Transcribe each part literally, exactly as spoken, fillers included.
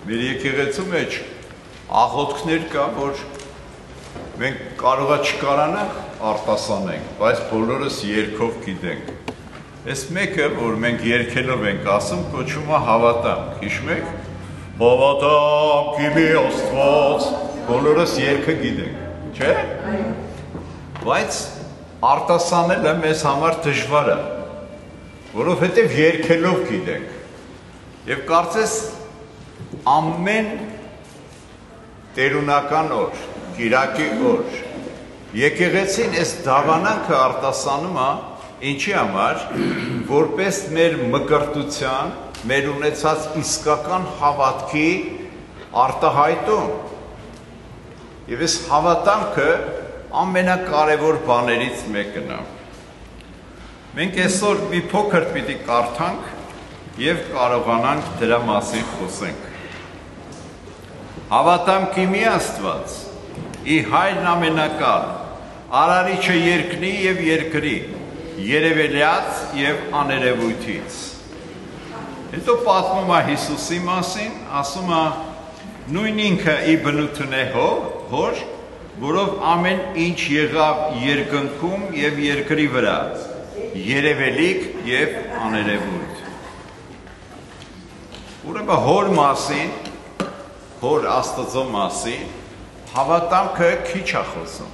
Մեր եկեղեցու մեջ աղոթքներ կա, որ մենք կարող է չկարանանք արտասանենք, բայց բոլորս երգով գիտենք։ Այս մեկը, որ մենք երգելով ենք ասում, կոչվում է հավատամք, հիշում եք։ Հավատամք իմի Աստված, բոլորս երգը գիտենք, չէ՞։ Բայց արտասանելը մեզ համար դժվար է, որովհետև երգելով գիտենք։ Եվ կարծես ամեն տերունական օր, կիրակի օր, եկեղեցին այս դավանանքը արտասանում է, ինչի համար, որպես մեր մկրտության, մեր ունեցած իսկական հավատքի արտահայտում։ Եվ այս հավատամքը ամենակարևոր բաներից մեկն է։ Մենք այսօր մի փոքր պիտի կարդանք և կարողանանք դրա մասին խոսենք։ Հավատամքի մի Աստված, ի հայրն ամենակալ, արարիչը երկնի և երկրի, երևելյաց և աներևույթից։ Հետո պատմում է Հիսուսի մասին, ասում է նույն ինքը ի բնություն է հոր, որով ամեն ինչ եղավ երկնքում և երկրի վրա, երևելիք և աներևույթ։ Ուրեմն հոր մասին, հոր Աստծո մասին, հավատամքը քիչ է խոսում։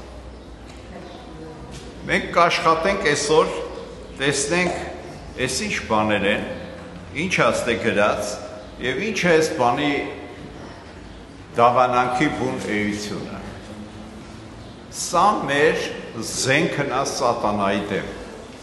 Մենք կաշխատենք այսօր, տեսնենք այս ինչ բաներ են, ինչ աստ է գրած և ինչ է այս բանի դավանանքի բուն էությունը։ Սա մեր զենքն է սատանայի դեմ։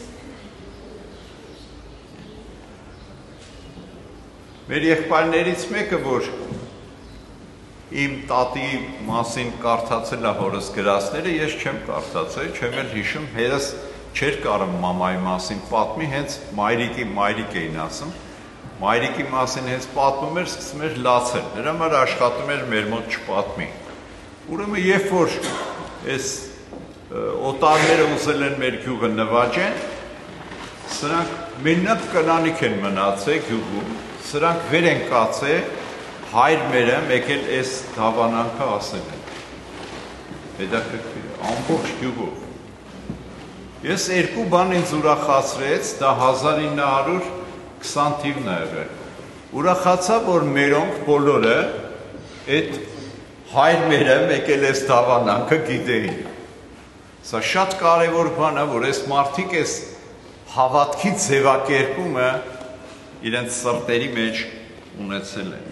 Մեր եղբայրներից մեկը, որ իմ տատի մասին կարդացել է հորս գրածները, ես չեմ կարդացել, չեմ էլ հիշում, հերս չէր կարում մամայի մասին պատմի, հենց մայրիկի մայրիկ էին ասում, մայրիկի մասին հենց պատմում էր, սկսում էր լացել, նրա համար աշխատում էր մեր մոտ չպատմի։ Ուրեմն երբ որ այս օտարները ուզել են մեր գյուղը նվաճեն, սրանք մենակ կնանիք են մնացել գյուղում, սրանք վեր են կացել, հայր մերը մեկ էլ այս դավանանքը ասել են։ Հետաքրքիր է, ամբողջ գյուղով։ Ես երկու բան ինձ ուրախացրեց, դա հազար ինը հարյուր քսան թիվն է եղել։ Ուրախացա, որ մերոնք բոլորը այդ հայր մերը մեկ էլ այս դավանանքը գիտեին։ Սա շատ կարևոր բան է, որ այս մարդիկ այս հավատքի ձևակերպումը իրենց սրտերի մեջ ունեցել են։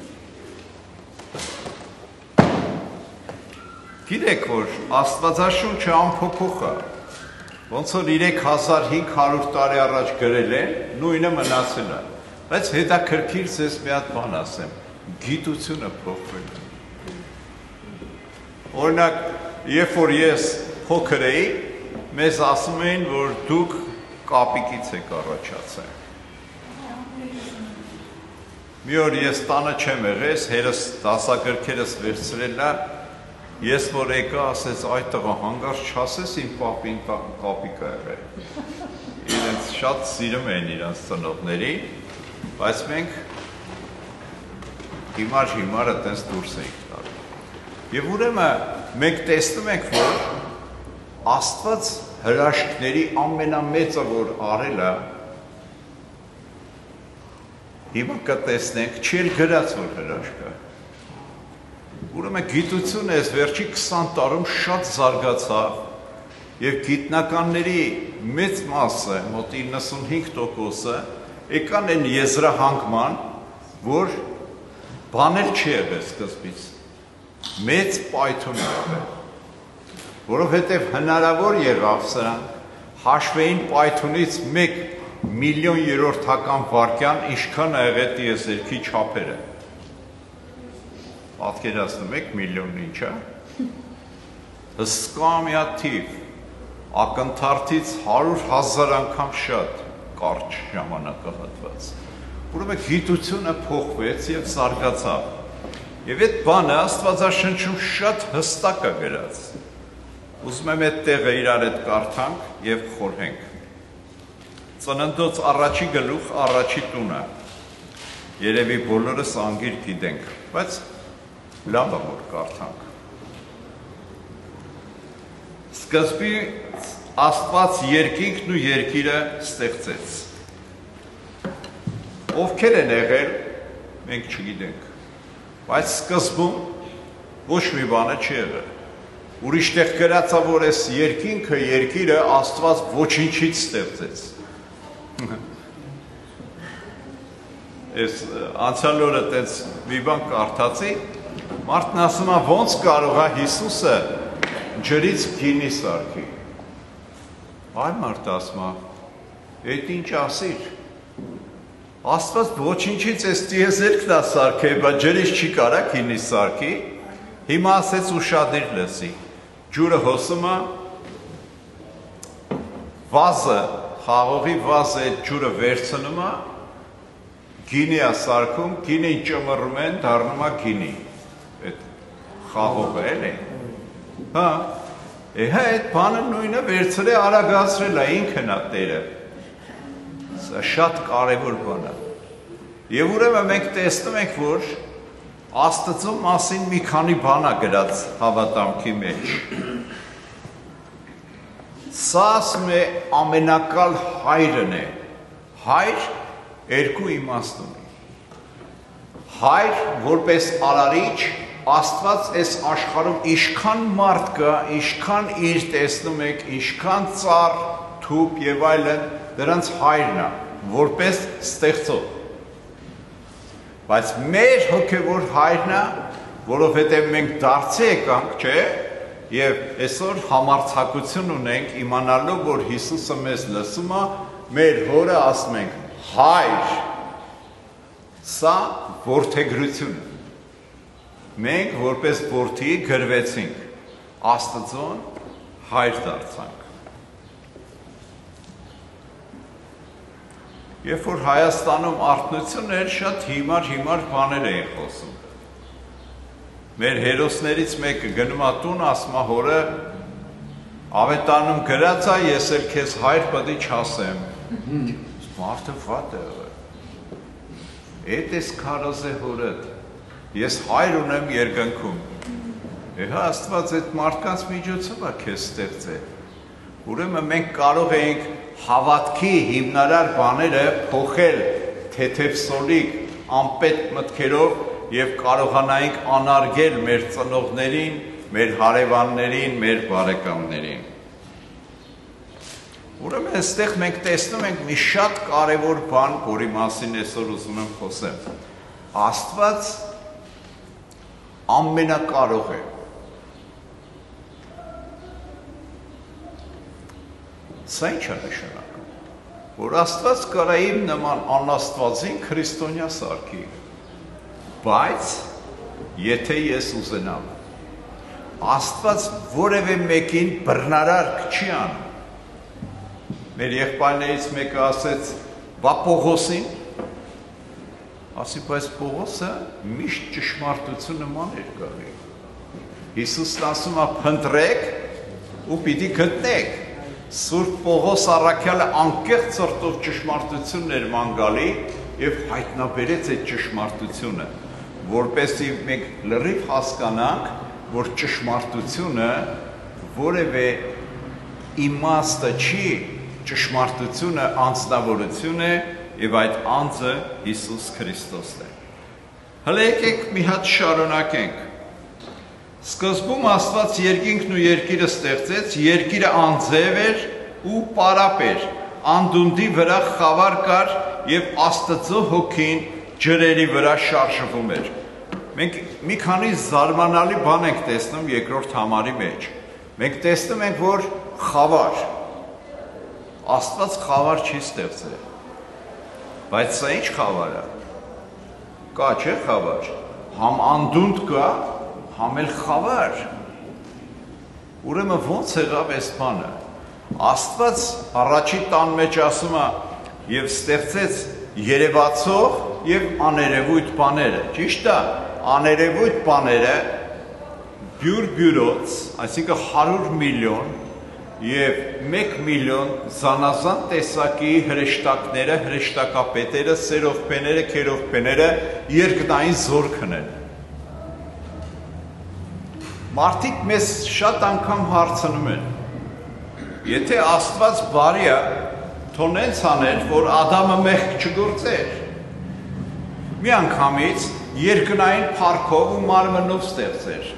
Գիտեք, որ Աստվածաշունչը անփոփոխ է, ոնց որ երեք հազար հինգ հարյուր տարի առաջ գրել են, նույնը մնացել է, բայց հետաքրքիր ձեզ մի հատ բան ասեմ, գիտությունը փոխվել է։ Օրինակ, երբ որ ես փոքր էի, մեզ ասում էին, որ դուք կապիկից եք առաջացել։ Մի օր ես տանը չեմ եղես, հերս դասագրքերս վերցրել է, ես որ եկա ասեց այդ տղա հանգարց չասես իմ պապին կապիկ է եղել։ Իրենց շատ սիրում էին իրանց ծնողների, բայց մենք հիմար հիմարը տենց դուրս էինք տալու։ Եվ ուրեմն մենք տեսնում ենք, որ Աստված հրաշքների ամենամեծը, որ արել է, հիմա կտեսնենք, չի էլ գրած, որ հրաշք է։ Ուրեմն գիտությունը այս վերջի քսան տարում շատ զարգացավ և գիտնականների մեծ մասը, մոտ իննսունհինգ տոկոսը, եկան են եզրահանգման, որ բանել չի եղել սկզբից, մեծ պայթուն եղել, որովհետև հնարավոր եղավ սրանք հաշվեին պայթունից մեկ միլիոն երորդական վարկյան ինչքան է եղել տիեզերքի չափերը։ Պատկերացնում եք միլիոնն ինչ է։ Հսկա մի հատ թիվ, ակնթարթից հարյուր հազար անգամ շատ կարճ ժամանակահատված։ Ուրեմն գիտությունը փոխվեց և զարգացավ։ Եվ այդ բանը Աստվածաշնչում շատ հստակ է գրած։ Ուզում եմ այդ տեղը իրար հետ կարդանք և խորհենք։ Ծննդոց առաջի գլուխ առաջի տունը։ երևի բոլորս անգիր գիտենք, բայց լավ է որ կարդանք։ Սկզբի Աստված երկինքն ու երկիրը ստեղծեց։ Ովքեր են եղել, մենք չգիտենք, բայց սկզբում ոչ մի բանը չի եղել։ Ուրիշ տեղ գրած է, որ այս երկինքը, երկիրը Աստված ոչինչից ստեղծեց։ Ես անցյալ օրը տենց մի բան կարդացի, մարդն ասում է, ոնց կարող է Հիսուսը ջրից գինի սարքի։ Այ մարդ ասում է, այդ ինչ ասիր։ Աստված ոչինչից այս տիեզերքն է սարքել, բայց ջրից չի կարա գինի սարքի։ Հիմա ասեց ուշադիր լսի։ Ջուրը հոսում է, վազը, խաղողի վազը այդ ջուրը վերցնում է, գինի է սարքում, գինին ճմռում են, դառնում է գինի։ Այդ խաղողը էլ է։ Հա, հա այդ բանը նույնը վերցրել արագացրել է, ինքն է տերը։ Սա շատ կարևոր բան է։ Եվ ուրեմն մենք տեսնում ենք, որ Աստծո մասին մի քանի բան է գրած հավատամքի մեջ։ Սա ասում է ամենակալ հայրն է։ Հայր երկու իմաստ ունի։ Հայր որպես արարիչ, Աստված այս աշխարհում ինչքան մարդ կա, ինչքան իր տեսնում եք, ինչքան ծառ, թուփ եւ այլն, դրանց հայրն է, որպես ստեղծող։ Բայց մեր հոգևոր հայրն է, որովհետև մենք դարձի եկանք, չէ, եւ այսօր համարձակություն ունենք իմանալով, որ Հիսուսը մեզ լսում է, մեր հորը ասում ենք հայր։ Սա որդեգրություն է։ Մենք որպես որդի գրվեցինք, Աստծուն հայր դարձանք։ Երբ որ Հայաստանում արթնություն էր, շատ հիմար-հիմար բաներ էին խոսում։ Մեր հերոսներից մեկը գնում է տուն, ասում է հորը, ավետարանում գրած է, ես էլ քեզ հայր պետք է չասեմ։ Մարդը վատ է եղել։ Էդ էս քարոզե հորդ, ես հայր ունեմ երկնքում։ Հա Աստված այդ մարդկանց միջոցով է քեզ ստեղծել։ Ուրեմն մենք կարող ենք հավատքի հիմնարար բաները փոխել թեթևսոլիկ, անպետք մտքերով եւ կարողանայինք անարգել մեր ծնողներին, մեր հարևաններին, մեր բարեկամներին։ Ուրեմն այստեղ մենք տեսնում ենք մի շատ կարևոր բան, որի մասին այսօր ուզում եմ խոսել։ Աստված ամենակարող է։ Սա ինչ է նշանակում, որ Աստված կարա իմ նման անաստվածին քրիստոնյա սարքի, բայց եթե ես ուզենամ, Աստված որևէ մեկին բռնարար չի անում։ Մեր եղբայրներից մեկը ասեց, բա Պողոսին, ասի, բայց Պողոսը միշտ ճշմարտություն նման էր գալի։ Հիսուսն ասում է, փնտրեք ու պիտի գտնեք։ Սուրբ Պողոս առաքյալը անկեղծ սրտով ճշմարտությունն էր ման գալի եւ հայտնաբերեց այդ ճշմարտությունը, որպեսզի մենք լրիվ հասկանանք, որ ճշմարտությունը որևէ իմաստը չի, ճշմարտությունը անձնավորություն է եւ այդ անձը Հիսուս Քրիստոսն է։ Հələ եկեք մի հատ շարունակենք։ Սկզբում Աստված երկինքն ու երկիրը ստեղծեց, երկիրը անձև էր ու պարապ էր, անդունդի վրա խավար կար եւ Աստծո հոգին ջրերի վրա շարժվում էր։ Մենք մի քանի զարմանալի բան ենք տեսնում երկրորդ համարի մեջ։ Մենք տեսնում ենք, որ խավար, Աստված խավար չի ստեղծել։ Բայց սա ինչ խավար է։ Կա չէ խավար։ Համ անդունդ կա, համ էլ խավար։ Ուրեմն ոնց եղավ այս բանը։ Աստված առաջի տան մեջ ասում է եւ ստեղծեց երևացող եւ աներևույթ բաները։ Ճիշտ է, աներևույթ բաները բյուր բյուրոց, այսինքն հարյուր միլիոն եւ մեկ միլիոն զանազան տեսակի հրեշտակները, հրեշտակապետերը, սերովպեները, քերովպեները երկնային զորքն են։ Մարդիկ մեզ շատ անգամ հարցնում են, եթե Աստված բարի է, թոնենց աներ, որ Ադամը մեղք չգործեր։ Մի անգամից երկնային փառքով ու մարմնով ստեղծեր։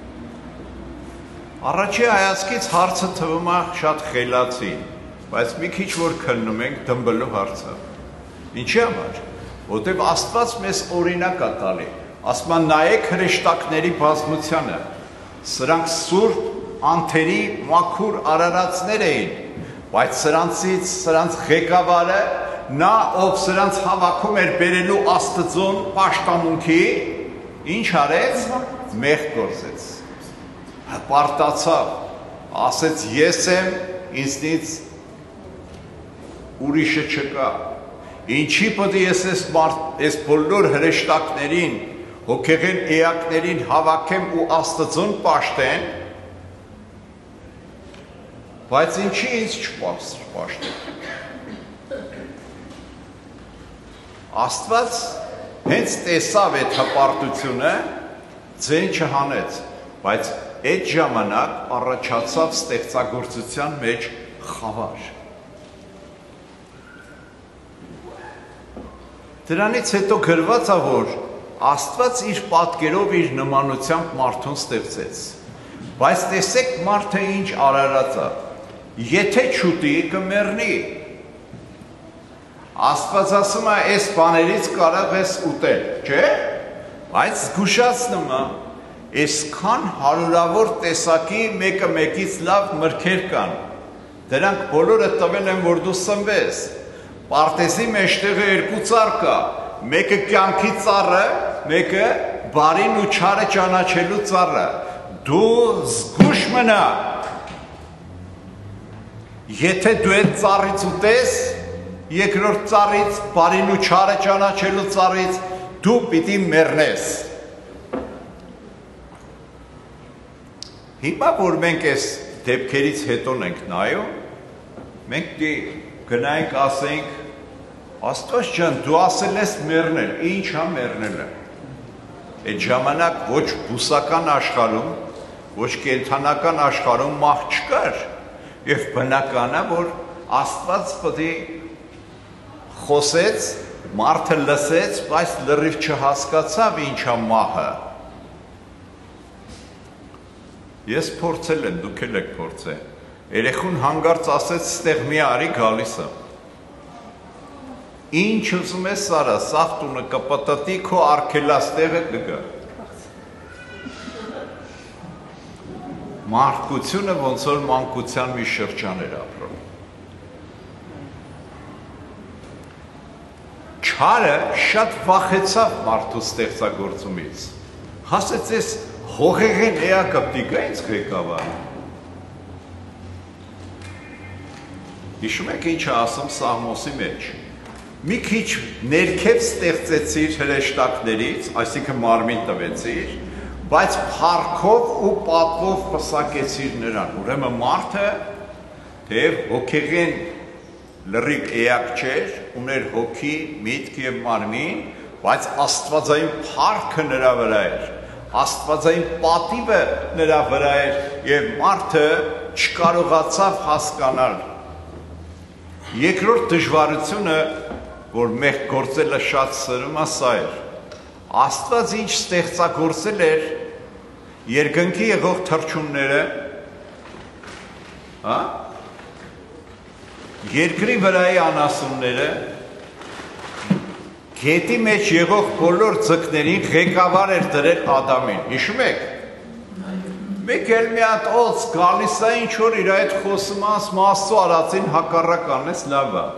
Առաջի հայացքից հարցը թվում է շատ խելացի, բայց մի քիչ որ քննում ենք դմբլու հարցը։ Ինչի համար? Որտեւ Աստված մեզ օրինակ է տալի, ասում է նայեք հրեշտակների բազմությանը, սրանք սուրբ անթերի մաքուր արարածներ էին, բայց սրանցից սրանց ղեկավարը, նա ով սրանց հավաքում էր բերելու Աստծուն պաշտամունքի, ինչ արեց? Մեղք գործեց։ Հպարտացավ, ասեց ես եմ, ինձնից ուրիշը չկա։ Ինչի պետք է ես այս բոլոր հրեշտակներին, հոգեղեն էակներին հավաքեմ ու Աստծուն պաշտեն, բայց ինչի ինձ չպաշտեն։ Աստված հենց տեսավ այդ հպարտությունը, ձեն չհանեց, բայց այդ ժամանակ առաջացավ ստեղծագործության մեջ խավար։ Դրանից հետո գրված է, որ Աստված իր պատկերով իր նմանությամբ մարդուն ստեղծեց։ Բայց տեսեք մարդը ինչ արարած է, եթե չուտի կմեռնի։ Աստված ասում է, այս բաներից կարող ես ուտել, չէ՞։ Բայց զգուշացնում է, այսքան հարյուրավոր տեսակի մեկը մեկից լավ մրգեր կան։ Դրանք բոլորը տվել են, որ դու սնվես։ Պարտեզի մեջտեղը երկու ծառ կա, մեկը կյանքի ծառը, մեկը բարին ու չարը ճանաչելու ծառը։ Դու զգուշ մնա։ Եթե դու այդ ծառից ուտես, երկրորդ ծառից, բարին ու չարը ճանաչելու ծառից, դու պիտի մեռնես։ Հիմա որ մենք այս դեպքերից հետո ենք նայում, մենք գնայինք ասենք, Աստված ջան, դու ասել ես մեռնել, ինչ է մեռնելը։ Այդ ժամանակ ոչ բուսական աշխարհում, ոչ կենդանական աշխարհում մահ չկար, եւ բնական է, որ Աստված պետք է խոսեց, մարդը լսեց, բայց լրիվ չհասկացավ ինչ է մահը։ Ես փորձել եմ, դուք էլ եք փորձել։ Երեխուն հանգարց ասեց, ստեղ մի արի գալիս է։ Ինչ ուզում ես Սարա, սաղ տունը կպտտի, քո արգելաստեղը կգա։ Մարդկությունը ոնց որ մանկության մի շրջան էր ապրում։ Չարը շատ վախեցավ մարդու ստեղծագործումից։ Հասեց ես հողեղեն էակը պտիկա ինձ ղեկավար։ Հիշում եք ինչ է ասում Սաղմոսի մեջ։ Մի քիչ ներքև ստեղծեցիր հրեշտակներից, այսինքն մարմին տվեցիր, բայց փառքով ու պատվով պսակեցիր նրան։ Ուրեմն մարդը թեև հոգեղեն լրիվ էակ չէր, ուներ հոգի, միտք եւ մարմին, բայց աստվածային փառքը նրա վրա էր, աստվածային պատիվը նրա վրա էր եւ մարդը չկարողացավ հասկանալ։ Երկրորդ դժվարությունը, որ մեղք գործելը շատ սրում է, սա էր։ Աստված ինչ ստեղծագործել էր երկնքի եղող թռչունները, հա? Երկրի վրայի անասունները, գետի մեջ եղող բոլոր ձկներին ղեկավար էր դրել Ադամին։ Հիշում եք։ Մեկ էլ մի հատ օձ գալիս է, ինչ որ իր այդ խոսում է, ասում Աստծո արածին հակառակ անես, լավ է։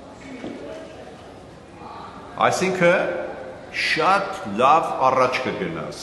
Այսինքն շատ լավ առաջ կգնաս։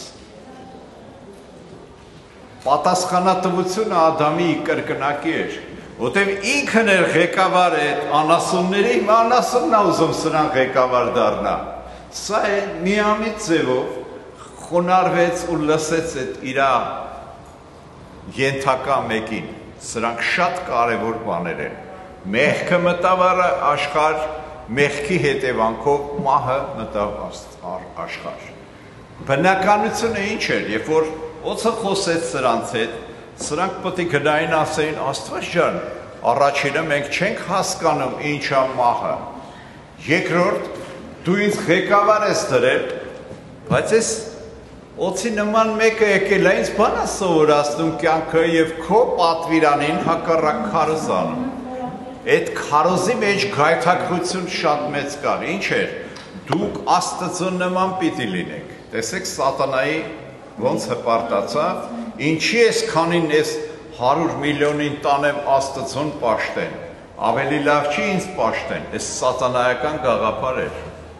Պատասխանատվությունը Ադամի կրկնակի էր, որտեղ ինքն էր ղեկավար այդ անասունների, հիմա անասունն է ուզում սրան ղեկավար դառնա։ Սա է միամիտ ձևով խոնարհվեց ու լսեց այդ իր ենթակա մեկին, Սրանք շատ կարևոր բաներ են։ Մեղքը մտավ աշխարհ, մեղքի հետևանքով մահը մտավ աշխարհ։ Բնականությունը ինչ էր, երբ որ օձը խոսեց սրանց հետ, սրանք պետք է գնային ասեին Աստված ջան, առաջինը մենք չենք հասկանում ինչ է մահը։ Երկրորդ, դու ինձ ղեկավար ես դրել, բայց ես օձի նման մեկը եկել է ինձ բան է սովորացնում կյանքը եւ քո պատվիրանին հակառակ քարոզ անում։ Այդ քարոզի մեջ գայթակղություն շատ մեծ կար։ Ինչ էր։ Դուք Աստծո նման պիտի լինեք։ Տեսեք սատանայի ոնց հպարտացավ, ինչի ես քանին ես հարյուր միլիոնին տանեմ Աստծուն պաշտեն։ Ավելի լավ չի ինձ պաշտեն։ Այս սատանայական գաղափար էր։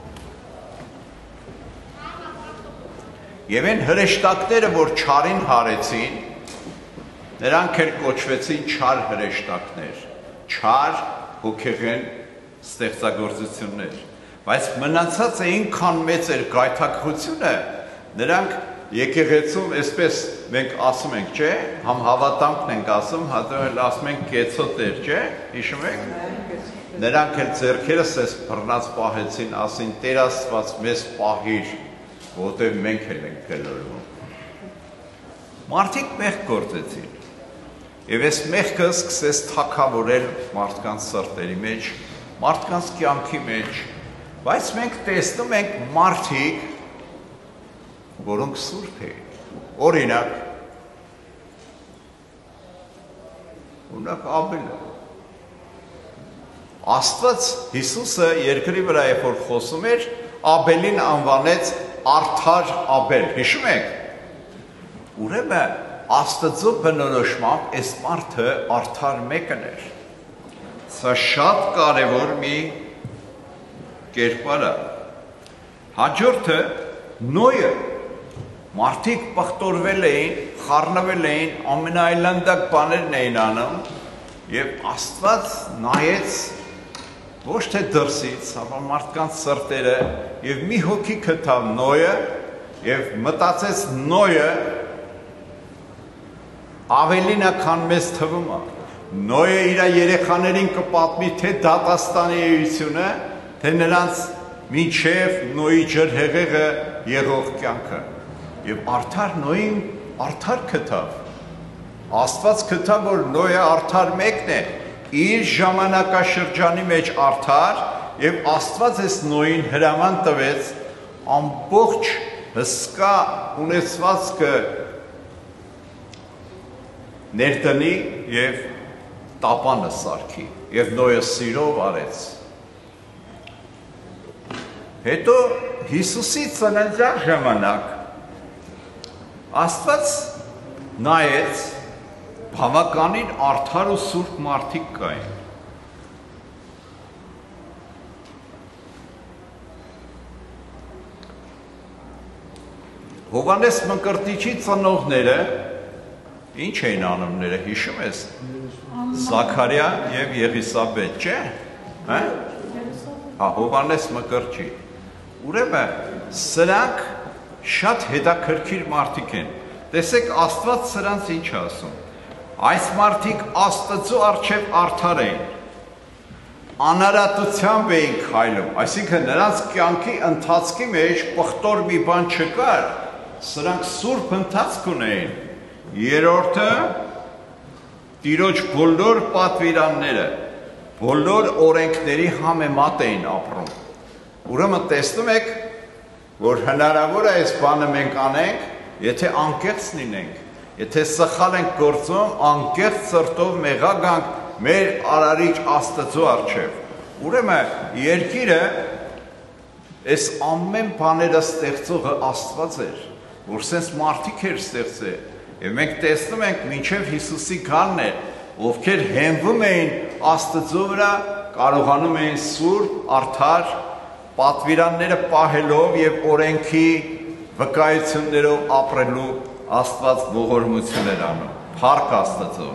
Եվ այն հրեշտակները, որ չարին հարեցին, նրանք էլ կոչվեցին չար հրեշտակներ, չար հոգեղեն ստեղծագործություններ, բայց մնացած այնքան մեծ էր գայթակղությունը, նրանք եկեղեցում այսպես մենք ասում ենք, չէ, համ հավատամքն ենք ասում, հատել ասում ենք կեցոտեր, չէ, հիշում եք, նրանք էլ ձեռքերս էս բռնած պահեցին, ասին Տեր Աստված մեզ պահիր, որտեղ մենք էլ ենք գլորվում։ Մարդիկ մեղք գործեցին, եւ այս մեղքը սկսեց թագավորել մարդկանց սրտերի մեջ, մարդկանց կյանքի մեջ, բայց մենք տեսնում ենք մարդիկ, որոնք սուրբ էին, օրինակ, օրինակ Աբելը։ Աստված Հիսուսը երկրի վրա երբ որ խոսում էր, Աբելին անվանեց Արդար Աբել, հիշում եք։ Ուրեմն Աստծո բնորոշմամբ այս մարդը արդար մեկն էր։ Սա շատ կարևոր մի կերպար է։ Հաջորդը Նոյը։ Մարդիկ պղտորվել էին, խառնվել էին, ամենաայլանդակ բաներն էին անում, եւ Աստված նայեց ոչ թե դրսից, ապա մարդկանց սրտերը եւ մի հոգի գտավ Նոյը եւ մտածեց Նոյը ավելին է քան մեզ թվում է։ Նոյը իր երեխաներին կպատմի թե դատաստանի էությունը, թե նրանց մինչև Նոյի ջրհեղեղը եղող կյանքը։ Եվ արդար Նոյին արդար գտավ։ Աստված գտավ, որ Նոյը արդար մեկն է, իր ժամանակաշրջանի մեջ արդար, եւ Աստված այս Նոյին հրաման տվեց ամբողջ հսկա ունեցվածքը ներդնի եւ տապանը սարքի, եւ Նոյը սիրով արեց։ Հետո Հիսուսի ծննդյան ժամանակ Աստված նայեց բավականին արդար ու սուրբ մարդիկ կային։ Հովանես Մկրտիչի ծնողները ինչ էին անունները, հիշում ես։ Զաքարիա եւ Եղիսաբեթ, չէ՞։ Հա? Հա, Հովանես Մկրտիչ։ Ուրեմն սրանք շատ հետաքրքիր մարդիկ են։ Տեսեք Աստված սրանց ինչ է ասում։ Այս մարդիկ Աստծո առջև արդար էին, անարատությամբ էին քայլում, այսինքն նրանց կյանքի ընթացքի մեջ պղտոր մի բան չկար, սրանք սուրբ ընթացք ունեին։ Երրորդը Տիրոջ բոլոր պատվիրանները, բոլոր օրենքների համեմատ էին ապրում։ Ուրեմն տեսնում եք, որ հնարավոր է այս բանը մենք անենք, եթե անկեղծ լինենք, եթե սխալ ենք գործում, անկեղծ սրտով մեղա գանք մեր արարիչ Աստծո առջև։ Ուրեմն երկիրը այս ամեն բաները ստեղծողը Աստված էր, որ sense մարդիկ էր ստեղծել, եւ մենք տեսնում ենք մինչև Հիսուսի գալն է, ովքեր հենվում էին Աստծո վրա, կարողանում էին սուրբ, արդար պատվիրանները պահելով եւ օրենքի վկայություններով ապրելու Աստված ողորմություն էր անում, փառք Աստծո։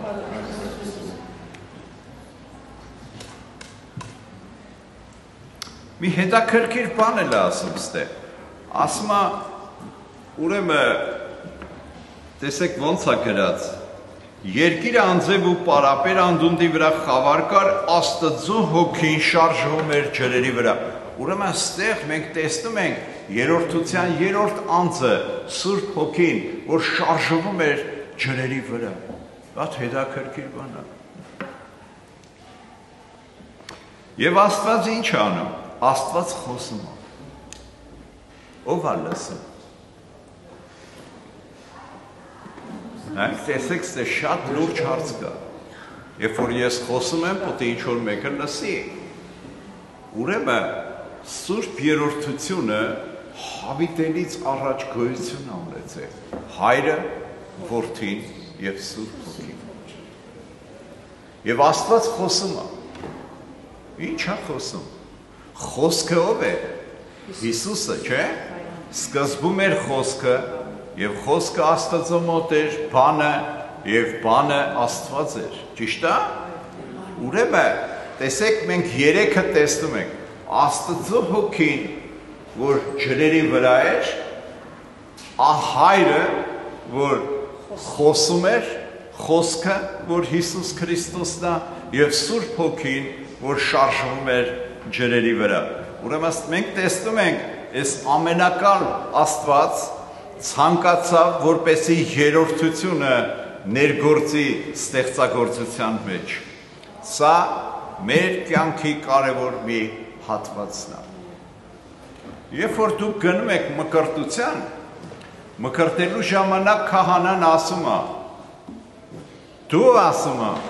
Մի հետաքրքիր բան էլ ասում ստեղ, ասում է, ուրեմն տեսեք ոնց է գրած, Երկիրը անձև ու պարապեր անդունդի վրա խավար կար, Աստծո հոգին շարժվում էր ջրերի վրա։ Ուրեմն ստեղ մենք տեսնում ենք երրորդության երրորդ անձը, Սուրբ Հոգին, որ շարժվում էր ջրերի վրա։ Դա հետաքրքիր բան է։ Եվ Աստված ինչ անում։ Աստված խոսում է։ Ով է լսում։ Նայեք, տեսեք, ստե շատ լուրջ հարց կա։ Երբ որ ես խոսում եմ, պետք է ինչ-որ մեկը լսի։ Ուրեմն Սուրբ Երրորդությունը հավիտենից առաջ գոյություն ունեցել։ Հայրը, Որդին եւ Սուրբ Հոգին։ Եվ Աստված խոսում է։ Ինչ է խոսում։ Խոսքը ով է։ Հիսուսը, չէ՞։ Սկզբում էր խոսքը, եւ խոսքը Աստծո մոտ էր, բանը եւ բանը Աստված էր։ Ճիշտ է։ Ուրեմն, տեսեք, մենք երեքը տեսնում ենք Աստծո Հոգին, որ ջրերի վրա էր, Հայրը, որ խոսում էր, խոսքը, որ Հիսուս Քրիստոսն է, եւ Սուրբ Հոգին, որ շարժվում էր ջրերի վրա։ Ուրեմն մենք տեսնում ենք, այս ամենակալ Աստված ցանկացավ, որպեսի երրորդությունը ներգործի ստեղծագործության մեջ։ Սա մեր կյանքի կարևոր մի հատվածն է։ Երբ որ դուք գնում եք մկրտության, մկրտելու ժամանակ քահանան ասում է, դու ասում է,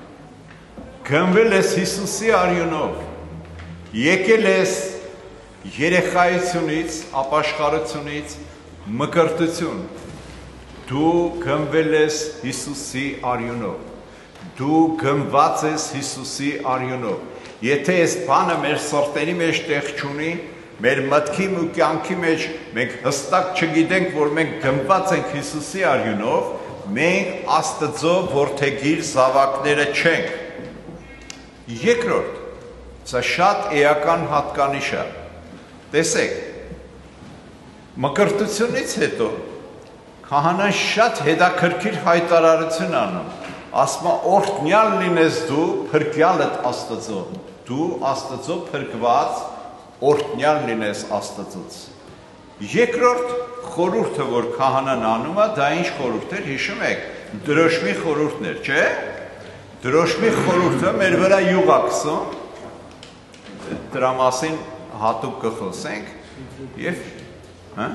գնվել ես Հիսուսի արյունով, եկել ես երեխայությունից, ապաշխարությունից, մկրտություն, դու գնվել ես Հիսուսի արյունով, դու գնված ես Հիսուսի արյունով։ Եթե այս բանը մեր սրտերի մեջ տեղ չունի, մեր մտքի ու կյանքի մեջ մենք հստակ չգիտենք, որ մենք գնված ենք Հիսուսի արյունով, մենք Աստծո որդեգիր զավակները չենք։ Երկրորդ, սա շատ էական հատկանիշ է։ Տեսեք, մկրտությունից հետո քահանան շատ հետաքրքիր հայտարարություն անում, ասում է օրհնյալ լինես դու փրկյալդ Աստծո, դու Աստծո փրկված օրհնյալ լինես Աստծոց։ Երկրորդ խորհուրդը, որ քահանան անում է, դա ինչ խորհուրդ էր, հիշում եք, դրոշմի խորհուրդն էր, չէ՞։ Դրոշմի խորհուրդը մեր վրա յուղ է գցում, դրա մասին հատուկ կխոսենք եւ հա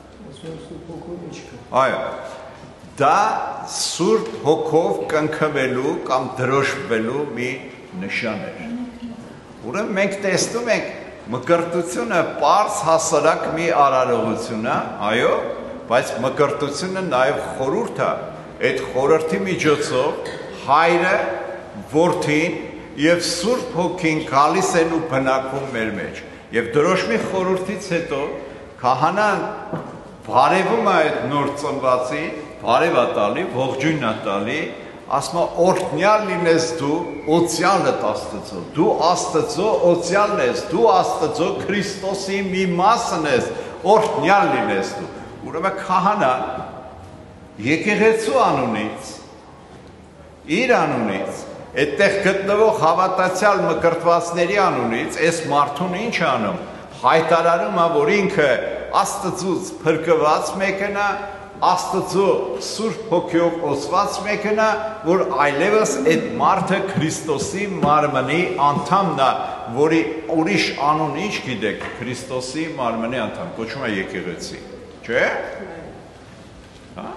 այո դա Սուրբ Հոգով կնքվելու կամ դրոշմվելու մի նշան էր։ Ուրեմն մենք տեսնում ենք մկրտությունը պարզ հասարակ մի արարողություն է, այո, բայց մկրտությունը նաև խորհուրդ է։ Այդ խորհրդի միջոցով Հայրը, Որդին եւ Սուրբ Հոգին գալիս են ու բնակվում մեր մեջ։ Եվ դրոշմի խորհրդից հետո քահանան բարևում է այդ նոր ծնվածին, բարև է տալի, ողջույն է տալի, ասում է օրհնյալ լինես դու օծյալդ Աստծո, դու Աստծո օծյալն ես, դու Աստծո Քրիստոսի մի մասն ես, օրհնյալ լինես դու։ Ուրեմն քահանան եկեղեցու անունից, իր անունից, այդտեղ գտնվող հավատացյալ մկրտվածների անունից, այս մարդուն ինչ անում, հայտարարում է, որ ինքը Աստծուց փրկված մեկն է, Աստծո Սուրբ Հոգիով օծված մեկն է, որ այլևս այդ մարդը Քրիստոսի մարմնի անդամն է, որի ուրիշ անուն ինչ գիտեք, Քրիստոսի մարմնի անդամ, կոչվում է եկեղեցի, չէ՞։ Հա։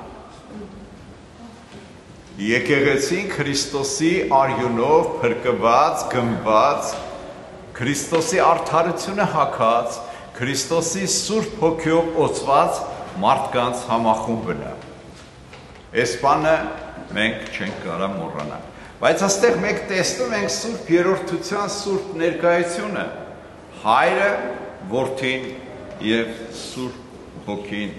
Եկեղեցին Քրիստոսի արյունով փրկված, գնված, Քրիստոսի արդարությունը հագած, Քրիստոսի Սուրբ Հոգիով օծված մարդկանց համախումբն է։ Այս բանը մենք չենք կարա մոռանալ։ Բայց այստեղ մենք տեսնում ենք Սուրբ Երրորդության Սուրբ ներկայությունը, Հայրը, Որդին եւ Սուրբ Հոգին։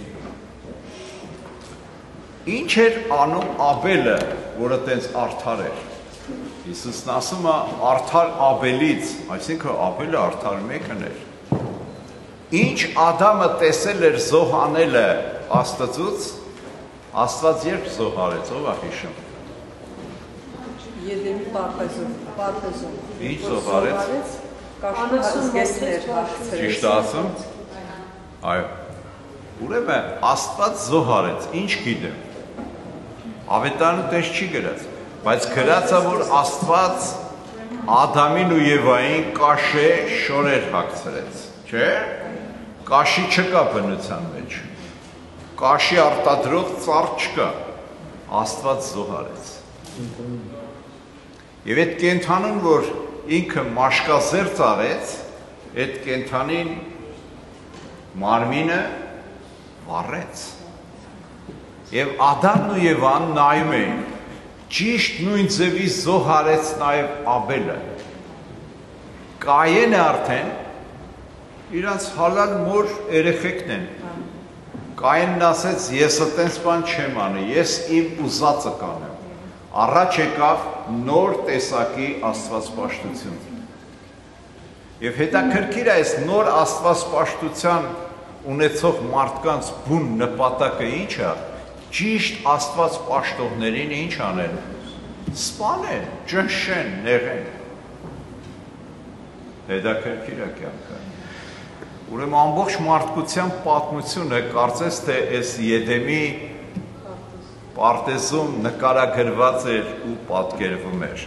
Ինչ էր անում Աբելը, որը տենց արդար էր։ Հիսուսն ասում է արդար Աբելից, այսինքն Աբելը արդար մեկն էր։ Ինչ Ադամը տեսել էր զոհանելը Աստծուց, Աստված երբ զոհարեց, ով է հիշում։ Եդեմի պարտեզում։ Ինչ զոհ արեց։ Կաշնազգեստներ հարցրեց։ Ճիշտ ասում։ Այո։ Ուրեմն Աստված զոհ արեց, ինչ գիտեմ։ Ավետարանը տես չի գրած, բայց գրածա որ Աստված Ադամին ու Եվային կաշե շորեր հագցրեց, չէ՞։ Կաշի չկա բնության մեջ։ Կաշի արտադրող ծառ չկա։ Աստված զոհ արեց։ Եվ այդ կենդանուն, որ ինքը մաշկազերծ արեց, այդ կենդանին մարմինը վառեց։ Եվ Ադամն ու Եվան նայում էին, ճիշտ նույն ձևի զոհ արեց նաև Աբելը։ Կայենը արդեն իրանց հալալ մոր երեխեքն են։ Կայենն ասեց, ես այտենց բան չեմ անի, ես իմ ուզածը կանեմ։ Առաջ եկավ նոր տեսակի աստվածպաշտություն։ Եվ հետաքրքիր է այս նոր աստվածպաշտության ունեցող մարդկանց բուն նպատակը ինչ է, ճիշտ աստված պաշտողներին ինչ անեն, սպանեն, ճնշեն, նեղեն։ Հետաքրքիր է կյանքը։ Ուրեմն ամբողջ մարդկության պատմությունը կարծես թե այս Եդեմի պարտեզում նկարագրված էր ու պատկերվում էր։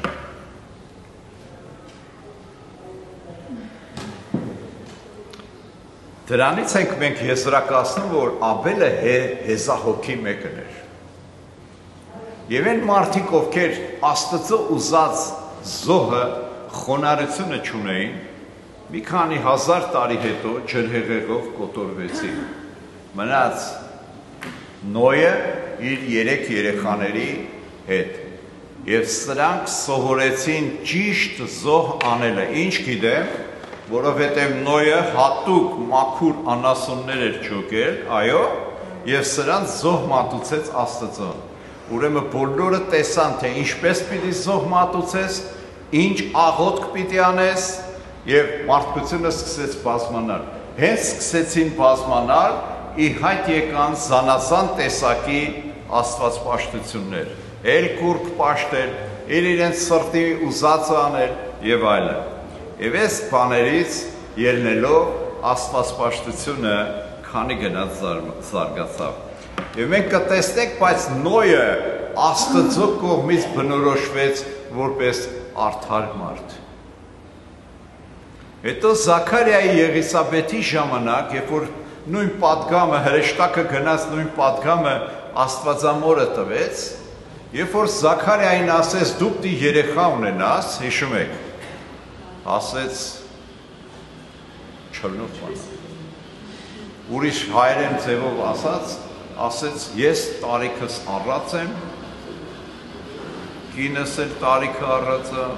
Դրանից ենք մենք եզրակացնում, որ Աբելը հեզահոգի մեկն էր։ Եվ այն մարդիկ, ովքեր Աստծո ուզած զոհը խոնարհությունը չունեին, մի քանի հազար տարի հետո ջրհեղեղով կոտորվեցին։ Մնաց Նոյը իր երեք երեխաների հետ։ Եվ սրանք սովորեցին ճիշտ զոհ անելը։ Ինչ գիտեմ, որովհետև Նոյը հատուկ մաքուր անասուններ էր չոկել, այո, եւ սրանց զոհ մատուցեց Աստծուն։ Ուրեմն բոլորը տեսան, թե ինչպես պիտի զոհ մատուցես, ինչ աղոթք պիտի անես, եւ մարդկությունը սկսեց բազմանալ։ Հենց սկսեցին բազմանալ, ի հայտ եկան զանազան տեսակի աստվածպաշտություններ, էլ կուրկ պաշտել, էլ իրենց սրտի ուզածը անել եւ այլն։ Եվ այս բաներից ելնելով աստվածպաշտությունը քանի գնաց զարգացավ։ Եվ մենք կտեսնենք, բայց Նոյը Աստծո կողմից բնորոշվեց որպես արդար մարդ։ Հետո Զաքարիայի Եղիսաբեթի ժամանակ, երբ որ նույն պատգամը, հրեշտակը գնաց նույն պատգամը Աստվածամորը տվեց, երբ որ Զաքարիային ասեց դու պիտի երեխա ունենաս, հիշում եք, ասեց չլնով բան։ Ուրիշ հայերեն ձևով ասած, ասեց ես տարիքս առած եմ, կինս էլ տարիքը առածը,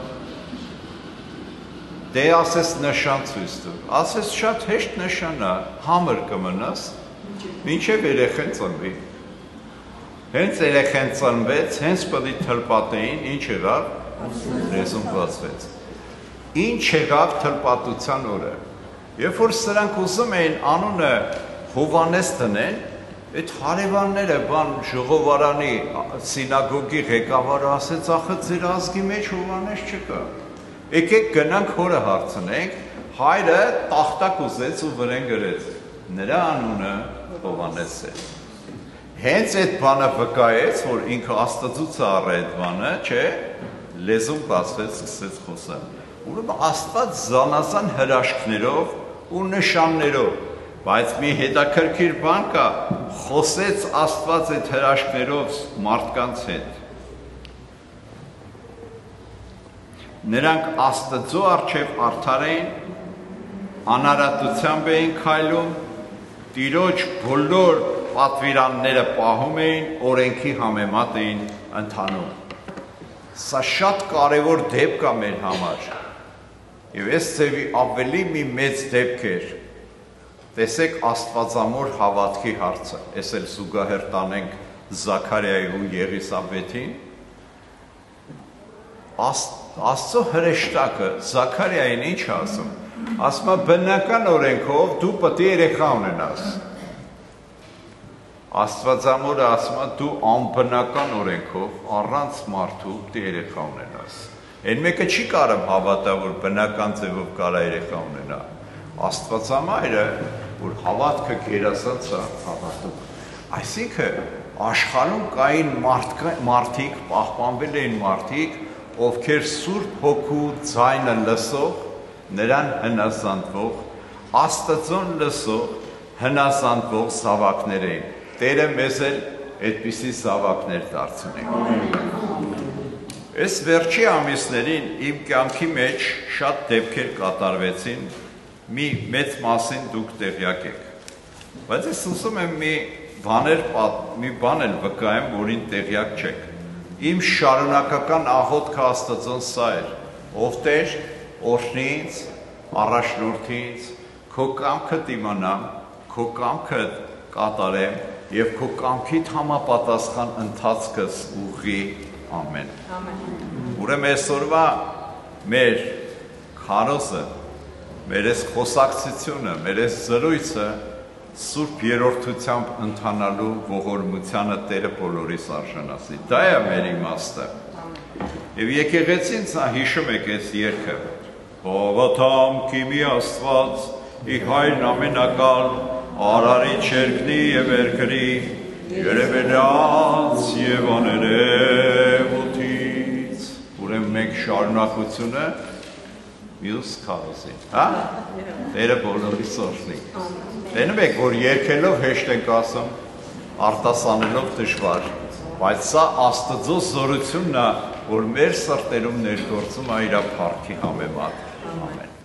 դե ասես նշան ցույց տուր, ասես շատ հեշտ նշան է, համր կմնաս, մինչև երեխեն ծնվի։ Հենց երեխեն ծնվեց, հենց պետք է թլպատեին, ինչ եղավ, լեզուն բացվեց։ Ինչ եղավ թլպատության օրը։ Երբ որ սրանք ուզում էին անունը Հովանես դնեն, այդ հարևանները բան ժողովարանի սինագոգի ղեկավարը ասեց, ախը ձեր ազգի մեջ Հովանես չկա։ Եկեք գնանք հորը հարցնենք, հայրը տախտակ ուզեց ու վրեն գրեց, նրա անունը Հովանես է։ Հենց այդ բանը վկայեց, որ ինքը Աստծուց առ այդ բանը, չէ, լեզուն բացվեց, սկսեց խոսալ։ Ուրեմն Աստված զանազան հրաշքներով ու նշաններով, բայց մի հետաքրքիր բան կա, խոսեց Աստված այդ հրաշքներով մարդկանց հետ։ Նրանք Աստծո առջև արդար էին, անարատությամբ էին քայլում, Տիրոջ բոլոր պատվիրանները պահում էին, օրենքի համեմատ էին ընթանում։ Սա շատ կարևոր դեպք է մեր համար։ Եվ այս ձևի ավելի մի մեծ դեպք էր։ Տեսեք Աստվածամոր հավատքի հարցը, այս էլ զուգահեռ տանենք Զաքարիայի ու Եղիսաբեթին։ Աստծո հրեշտակը Զաքարիային ինչ ասում։ Ասում է բնական օրենքով դու պետք է երեխա ունենաս։ Աստվածամորը ասում է դու անբնական օրենքով առանց մարդու պիտի երեխա ունենաս։ Այն մեկը չի կարող հավատա, որ բնական ձևով կարա երեխա ունենա։ Աստվածամայրը, որ հավատքը գերազանց է հավատում։ Այսինքն աշխարհում կային մարդիկ, պահպանվել էին մարդիկ, ովքեր Սուրբ Հոգու ձայնը լսող, նրան հնազանդվող, Աստծուն լսող, հնազանդվող զավակներ էին։ Տերը մեզ էլ այդպիսի զավակներ դարձնի։ Այս վերջի ամիսներին իմ կյանքի մեջ շատ դեպքեր կատարվեցին, մի մեծ մասին դուք տեղյակ եք։ Բայց ես ուզում եմ մի բաներ, մի բան էլ վկայեմ, որին տեղյակ չեք։ Իմ շարունակական աղոթքը Աստծուն սա էր. ով Տեր, օրհնի ինձ, առաջնորդի ինձ, քո կամքը դիմանամ, քո կամքը կատարեմ եւ քո կամքիդ համապատասխան ընթացքս ուղղի ամեն։ Ուրեմն այսօրվա մեր քարոզը, մեր այս խոսակցությունը, մեր այս զրույցը Սուրբ երրորդությամբ ընթանալու ողորմությանը Տերը բոլորիս արժանացնի։ Դա է մեր իմաստը։ Եվ եկեղեցին սա հիշում եք այս երգը. Հավատամ քիմի Աստված, ի Հայրն ամենակալ, արարիչ երկնի եւ երկրի, երևելած եւ աներևութից։ Ուրեմն մենք շարունակությունը մյուս քարոզին, հա? Տերը բոլորիս օրհնի։ Տենում եք, որ երգելով հեշտ ենք ասում, արտասանելով դժվար, բայց սա Աստծո զորությունն է, որ մեր սրտերում ներգործում է իր փառքի համեմատ։ Ամեն։